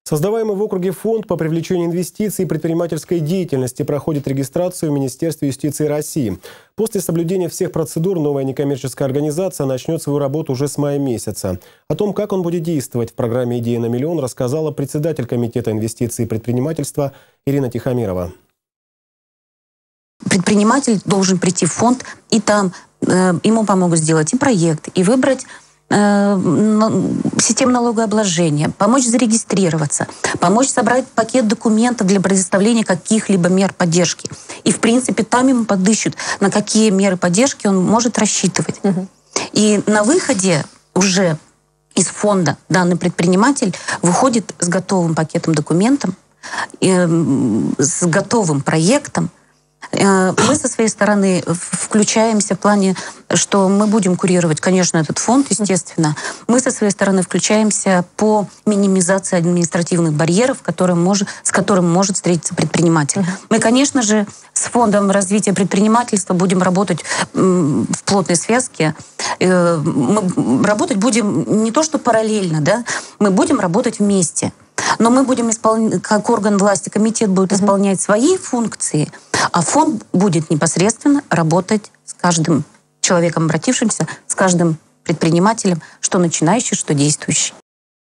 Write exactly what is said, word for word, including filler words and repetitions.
Создаваемый в округе фонд по привлечению инвестиций и предпринимательской деятельности проходит регистрацию в Министерстве юстиции России. После соблюдения всех процедур новая некоммерческая организация начнет свою работу уже с мая месяца. О том, как он будет действовать в программе «Идея на миллион», рассказала председатель Комитета инвестиций и предпринимательства Ирина Тихомирова. Предприниматель должен прийти в фонд, и там э, ему помогут сделать и проект, и выбрать систему налогообложения, помочь зарегистрироваться, помочь собрать пакет документов для предоставления каких-либо мер поддержки. И, в принципе, там ему подыщут, на какие меры поддержки он может рассчитывать. Угу. И на выходе уже из фонда данный предприниматель выходит с готовым пакетом документов, с готовым проектом. Мы со своей стороны включаемся в плане, что мы будем курировать, конечно, этот фонд, естественно. Мы со своей стороны включаемся по минимизации административных барьеров, которым может, с которым может встретиться предприниматель. Мы, конечно же, с фондом развития предпринимательства будем работать в плотной связке. Мы работать будем не то что параллельно, да, мы будем работать вместе. Но мы будем исполнять, как орган власти, комитет будет исполнять свои функции, а фонд будет непосредственно работать с каждым человеком, обратившимся, с каждым предпринимателем, что начинающий, что действующий.